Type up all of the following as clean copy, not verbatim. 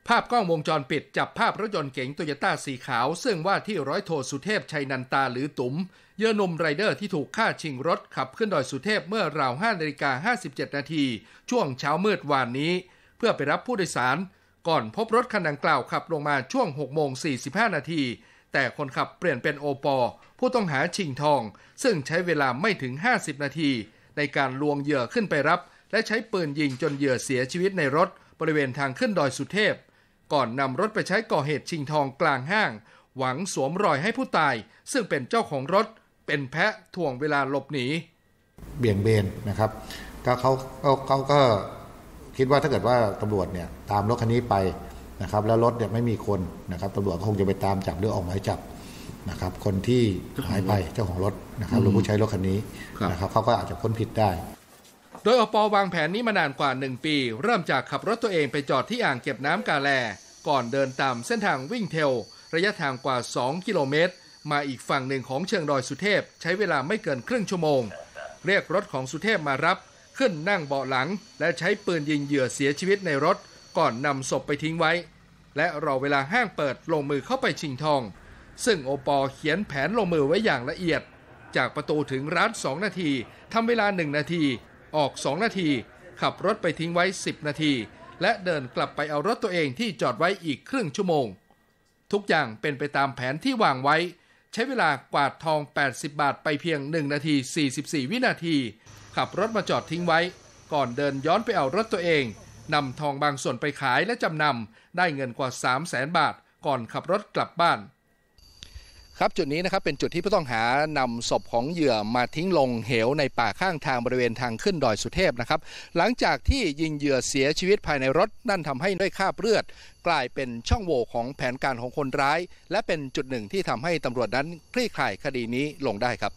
ภาพกล้องวงจรปิดจับภาพรถยนต์เก๋งโตโยต้าสีขาวซึ่งว่าที่ร้อยโทสุเทพชัยนันตาหรือตุ๋มเหยื่อหนุ่มไรเดอร์ที่ถูกฆ่าชิงรถขับขึ้นดอยสุเทพเมื่อราว 5:57 นาทีช่วงเช้ามืดวานนี้เพื่อไปรับผู้โดยสารก่อนพบรถคันดังกล่าวขับลงมาช่วง 6:45 นาทีแต่คนขับเปลี่ยนเป็นโอปอผู้ต้องหาชิงทองซึ่งใช้เวลาไม่ถึง50 นาทีในการลวงเหยื่อขึ้นไปรับและใช้ปืนยิงจนเหยื่อเสียชีวิตในรถบริเวณทางขึ้นดอยสุเทพก่อนนำรถไปใช้ก่อเหตุชิงทองกลางห้างหวังสวมรอยให้ผู้ตายซึ่งเป็นเจ้าของรถเป็นแพะถ่วงเวลาหลบหนีเบี่ยงเบนนะครับก็เขาก็คิดว่าถ้าเกิดว่าตำรวจเนี่ยตามรถคันนี้ไปนะครับแล้วรถเนี่ยไม่มีคนนะครับตำรวจก็คงจะไปตามจับหรือออกหมายจับนะครับคนที่หายไปเจ้าของรถนะครับหรือผู้ใช้รถคันนี้นะครับเขาก็อาจจะพ้นผิดได้โดยอป.วางแผนนี้มานานกว่า1ปีเริ่มจากขับรถตัวเองไปจอดที่อ่างเก็บน้ำกาแลก่อนเดินตามเส้นทางวิ่งเทลระยะทางกว่า2 กิโลเมตรมาอีกฝั่งหนึ่งของเชิงดอยสุเทพใช้เวลาไม่เกินครึ่งชั่วโมงเรียกรถของสุเทพมารับขึ้นนั่งเบาะหลังและใช้ปืนยิงเหยื่อเสียชีวิตในรถก่อนนำศพไปทิ้งไว้และรอเวลาห้างเปิดลงมือเข้าไปชิงทองซึ่งโอปอเขียนแผนลงมือไว้อย่างละเอียดจากประตูถึงร้าน2 นาทีทำเวลา1 นาทีออก2 นาทีขับรถไปทิ้งไว้10 นาทีและเดินกลับไปเอารถตัวเองที่จอดไว้อีกครึ่งชั่วโมงทุกอย่างเป็นไปตามแผนที่วางไว้ใช้เวลากวาดทอง80 บาทไปเพียง1 นาที 44 วินาทีขับรถมาจอดทิ้งไว้ก่อนเดินย้อนไปเอารถตัวเองนำทองบางส่วนไปขายและจำนำได้เงินกว่า 300,000 บาทก่อนขับรถกลับบ้านครับจุดนี้นะครับเป็นจุดที่ผู้ต้องหานำศพของเหยื่อมาทิ้งลงเหวในป่าข้างทางบริเวณทางขึ้นดอยสุเทพนะครับหลังจากที่ยิงเหยื่อเสียชีวิตภายในรถนั่นทำให้ได้คราบเลือดกลายเป็นช่องโหว่ของแผนการของคนร้ายและเป็นจุดหนึ่งที่ทำให้ตำรวจนั้นคลี่คลายคดีนี้ลงได้ครับ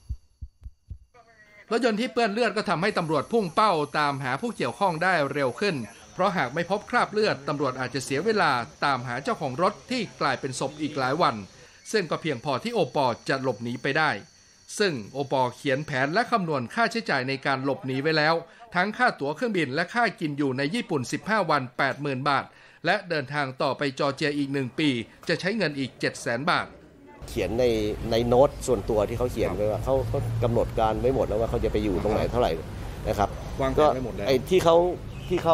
รถยนต์ที่เปื้อนเลือดก็ทำให้ตำรวจพุ่งเป้าตามหาผู้เกี่ยวข้องได้เร็วขึ้นเพราะหากไม่พบคราบเลือดตำรวจอาจจะเสียเวลาตามหาเจ้าของรถที่กลายเป็นศพอีกหลายวันซึ่งก็เพียงพอที่โอปอจะหลบหนีไปได้ซึ่งโอปอเขียนแผนและคำนวณค่าใช้จ่ายในการหลบหนีไว้แล้วทั้งค่าตั๋วเครื่องบินและค่ากินอยู่ในญี่ปุ่น15 วัน 80,000 บาทและเดินทางต่อไปจอร์เจียอีก1 ปีจะใช้เงินอีก 700,000 บาทเขียนในโน้ตส่วนตัวที่เขาเขียนไว้ว่าเขากำหนดการไว้หมดแล้วว่าเขาจะไปอยู่ตรงไหนเท่าไหร่นะครับก็ไอ้ที่เขา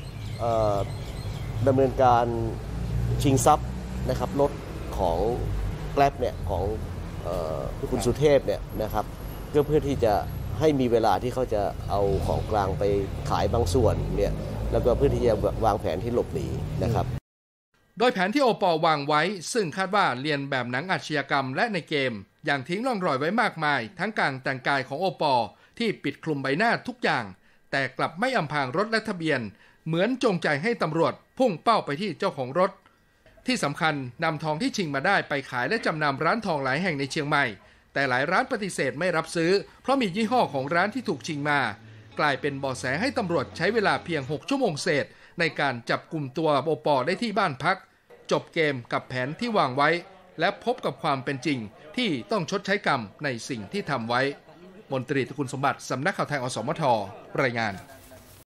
ดำเนินการชิงทรัพย์นะครับรถของแกร็บเนี่ยของคุณสุเทพเนี่ยนะครับก็เพื่อที่จะให้มีเวลาที่เขาจะเอาของกลางไปขายบางส่วนเนี่ยแล้วก็เพื่อที่จะวางแผนที่หลบหนีนะครับโดยแผนที่โอปอวางไว้ซึ่งคาดว่าเรียนแบบหนังอาชญากรรมและในเกมอย่างทิ้งร่องรอยไว้มากมายทั้งการแต่งกายของโอปอที่ปิดคลุมใบหน้าทุกอย่างแต่กลับไม่อำพรางรถและทะเบียนเหมือนจงใจให้ตำรวจพุ่งเป้าไปที่เจ้าของรถที่สำคัญนำทองที่ชิงมาได้ไปขายและจำนำร้านทองหลายแห่งในเชียงใหม่แต่หลายร้านปฏิเสธไม่รับซื้อเพราะมียี่ห้อของร้านที่ถูกชิงมากลายเป็นเบาะแสให้ตำรวจใช้เวลาเพียง6 ชั่วโมงเศษในการจับกลุ่มตัวโอปอได้ที่บ้านพักจบเกมกับแผนที่วางไว้และพบกับความเป็นจริงที่ต้องชดใช้กรรมในสิ่งที่ทำไว้มนตรีตระกูลสมบัติสำนักข่าวไทยอสมทรายงาน